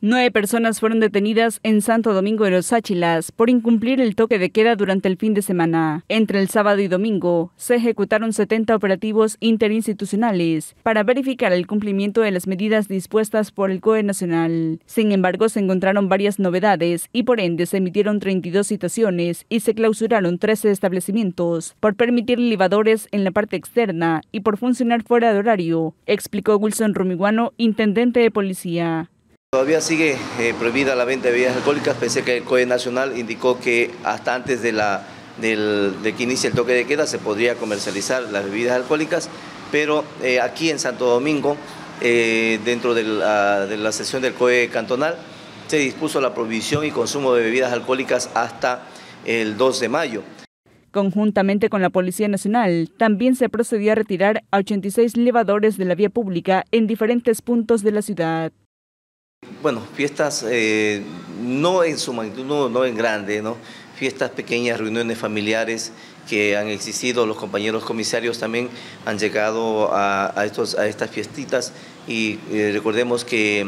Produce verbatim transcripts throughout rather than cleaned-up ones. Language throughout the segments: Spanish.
Nueve personas fueron detenidas en Santo Domingo de los Áchilas por incumplir el toque de queda durante el fin de semana. Entre el sábado y domingo se ejecutaron setenta operativos interinstitucionales para verificar el cumplimiento de las medidas dispuestas por el C O E nacional. Sin embargo, se encontraron varias novedades y por ende se emitieron treinta y dos citaciones y se clausuraron trece establecimientos por permitir libadores en la parte externa y por funcionar fuera de horario, explicó Wilson Rumiguano, intendente de policía. Todavía sigue eh, prohibida la venta de bebidas alcohólicas, pese que el C O E nacional indicó que hasta antes de, la, del, de que inicie el toque de queda se podría comercializar las bebidas alcohólicas, pero eh, aquí en Santo Domingo, eh, dentro de la, de la sesión del C O E cantonal, se dispuso la prohibición y consumo de bebidas alcohólicas hasta el dos de mayo. Conjuntamente con la Policía Nacional, también se procedió a retirar a ochenta y seis libadores de la vía pública en diferentes puntos de la ciudad. Bueno, fiestas eh, no en su magnitud, no, no en grande, ¿no? Fiestas pequeñas, reuniones familiares que han existido, los compañeros comisarios también han llegado a, a, estos, a estas fiestitas y eh, recordemos que,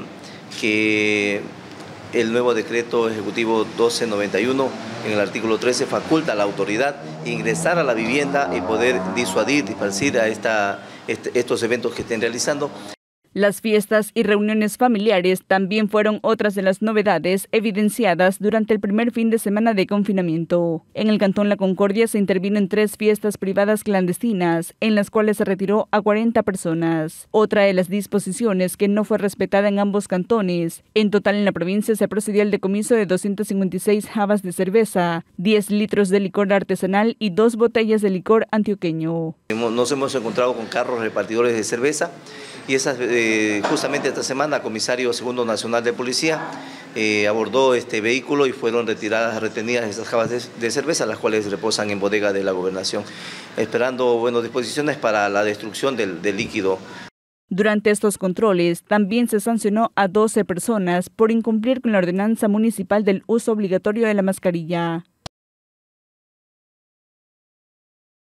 que el nuevo decreto ejecutivo doce noventa y uno en el artículo trece faculta a la autoridad ingresar a la vivienda y poder disuadir, dispersar a esta, este, estos eventos que estén realizando. Las fiestas y reuniones familiares también fueron otras de las novedades evidenciadas durante el primer fin de semana de confinamiento. En el Cantón La Concordia se intervino en tres fiestas privadas clandestinas, en las cuales se retiró a cuarenta personas. Otra de las disposiciones que no fue respetada en ambos cantones. En total en la provincia se procedió al decomiso de doscientas cincuenta y seis jabas de cerveza, diez litros de licor artesanal y dos botellas de licor antioqueño. Nos hemos encontrado con carros repartidores de cerveza. Y esas, eh, justamente esta semana, el comisario segundo nacional de policía eh, abordó este vehículo y fueron retiradas, retenidas esas jabas de, de cerveza, las cuales reposan en bodega de la gobernación, esperando bueno, disposiciones para la destrucción del, del líquido. Durante estos controles, también se sancionó a doce personas por incumplir con la ordenanza municipal del uso obligatorio de la mascarilla.